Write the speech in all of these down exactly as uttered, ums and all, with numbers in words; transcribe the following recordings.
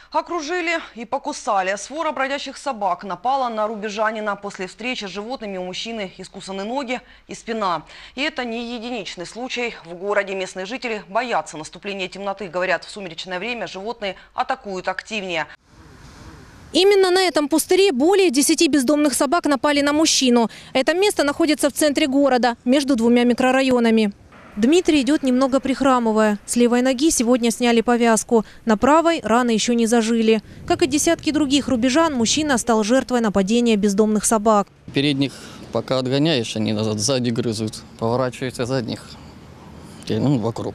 Окружили и покусали. Свора бродячих собак напала на рубежанина. После встречи с животными у мужчины искусаны ноги и спина. И это не единичный случай. В городе местные жители боятся наступления темноты. Говорят, в сумеречное время животные атакуют активнее. Именно на этом пустыре более десяти бездомных собак напали на мужчину. Это место находится в центре города, между двумя микрорайонами. Дмитрий идет немного прихрамывая. С левой ноги сегодня сняли повязку. На правой раны еще не зажили. Как и десятки других рубежан, мужчина стал жертвой нападения бездомных собак. Передних пока отгоняешь, они назад сзади грызут. Поворачиваются задних. И, ну, вокруг.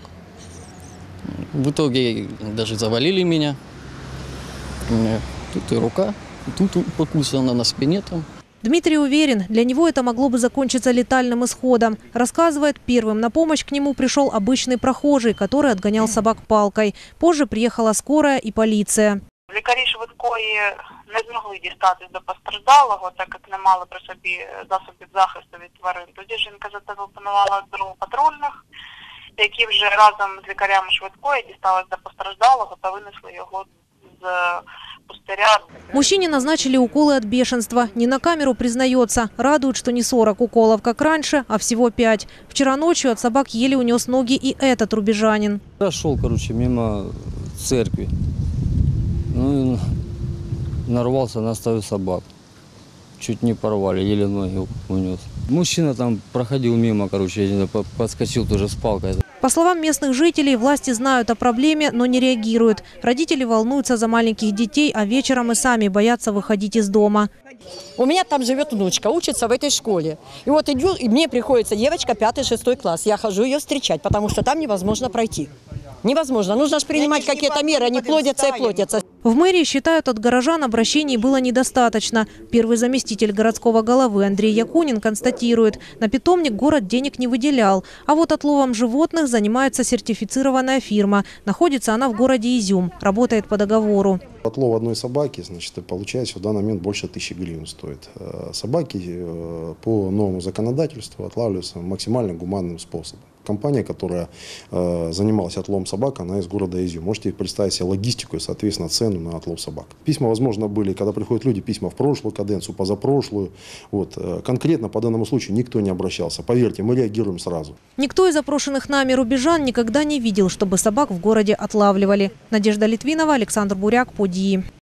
В итоге даже завалили меня. У меня тут и рука, тут покусана на спине там. Дмитрий уверен, для него это могло бы закончиться летальным исходом. Рассказывает, первым на помощь к нему пришел обычный прохожий, который отгонял собак палкой. Позже приехала скорая и полиция. Лікарі швидкої не змогли дістатись до постраждалого, так як не мали при собі засобів захисту від тварин. Тоді жінка зателефонувала до патрульних, які вже разом з лікарями швидкої дістались до постраждалого та винесли його з пустыря. Мужчине назначили уколы от бешенства. Не на камеру признается. Радует, что не сорок уколов, как раньше, а всего пять. Вчера ночью от собак еле унес ноги и этот рубежанин. Я шел, короче, мимо церкви. Ну, нарвался на стаю собак. Чуть не порвали, еле ноги унес. Мужчина там проходил мимо, короче, подскочил тоже с палкой. По словам местных жителей, власти знают о проблеме, но не реагируют. Родители волнуются за маленьких детей, а вечером и сами боятся выходить из дома. У меня там живет внучка, учится в этой школе. И вот иду, и мне приходится девочка пятый-шестой класс. Я хожу ее встречать, потому что там невозможно пройти. Невозможно. Нужно же принимать какие-то меры, они плодятся и плодятся. В мэрии считают, от горожан обращений было недостаточно. Первый заместитель городского головы Андрей Якунин констатирует, на питомник город денег не выделял. А вот отловом животных занимается сертифицированная фирма. Находится она в городе Изюм, работает по договору. Отлов одной собаки, значит, получается, в данный момент больше тысячи гривен стоит. Собаки по новому законодательству отлавливаются максимально гуманным способом. Компания, которая э, занималась отловом собак, она из города Изюм. Можете представить себе логистику и, соответственно, цену на отлов собак. Письма, возможно, были, когда приходят люди, письма в прошлую каденцию, позапрошлую. Вот. Конкретно по данному случаю никто не обращался. Поверьте, мы реагируем сразу. Никто из опрошенных нами рубежан никогда не видел, чтобы собак в городе отлавливали. Надежда Литвинова, Александр Буряк, Подии.